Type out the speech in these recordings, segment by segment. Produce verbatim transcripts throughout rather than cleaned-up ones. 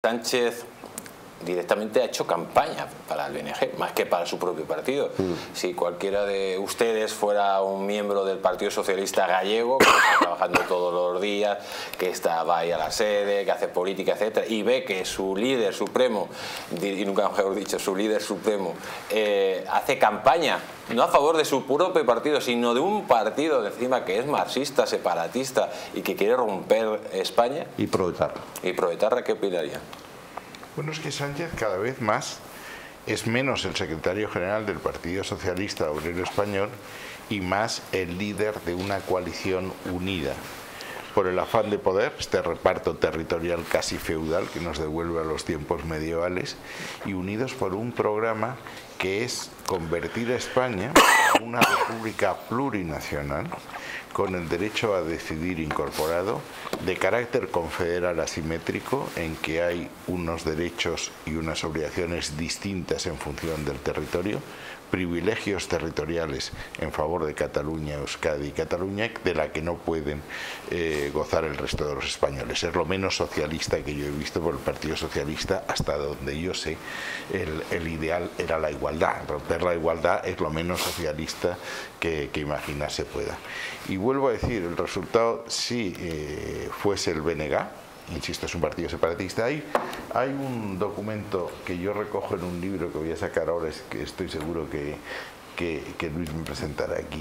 Sánchez directamente ha hecho campaña para el B N G, más que para su propio partido. Mm. Si cualquiera de ustedes fuera un miembro del Partido Socialista Gallego, que está trabajando todos los días, que está, va ahí a la sede, que hace política, etcétera, y ve que su líder supremo, y nunca mejor dicho, su líder supremo, eh, hace campaña, no a favor de su propio partido, sino de un partido de encima que es marxista, separatista y que quiere romper España. Y proetarra. Y proetarra, ¿qué opinaría? Bueno, es que Sánchez cada vez más es menos el secretario general del Partido Socialista Obrero Español y más el líder de una coalición unida por el afán de poder, este reparto territorial casi feudal que nos devuelve a los tiempos medievales, y unidos por un programa que es convertir a España en una república plurinacional con el derecho a decidir incorporado, de carácter confederal asimétrico, en que hay unos derechos y unas obligaciones distintas en función del territorio, privilegios territoriales en favor de Cataluña, Euskadi y Cataluña, de la que no pueden eh, gozar el resto de los españoles. Es lo menos socialista que yo he visto por el Partido Socialista, hasta donde yo sé, el, el ideal era la igualdad. Romper la igualdad es lo menos socialista que, que imaginarse pueda. Y vuelvo a decir, el resultado, si eh, fuese el B N G, insisto, es un partido separatista. Hay, hay un documento que yo recojo en un libro que voy a sacar ahora, es que estoy seguro que, que, que Luis me presentará aquí,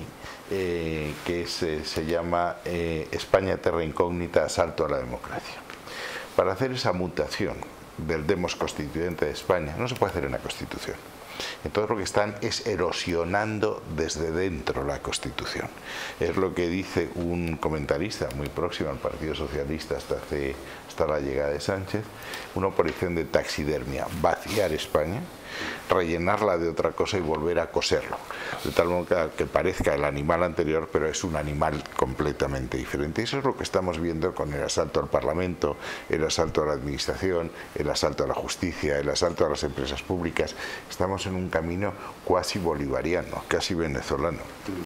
eh, que es, eh, se llama eh, España Terra Incógnita, asalto a la democracia. Para hacer esa mutación del demos constituyente de España, no se puede hacer en la Constitución. Entonces lo que están es erosionando desde dentro la Constitución. Es lo que dice un comentarista muy próximo al Partido Socialista hasta, hace, hasta la llegada de Sánchez, una operación de taxidermia: vaciar España, rellenarla de otra cosa y volver a coserlo, de tal modo que parezca el animal anterior, pero es un animal completamente diferente. Eso es lo que estamos viendo con el asalto al Parlamento, el asalto a la administración, el asalto a la justicia, el asalto a las empresas públicas. Estamos en un camino cuasi bolivariano, casi venezolano.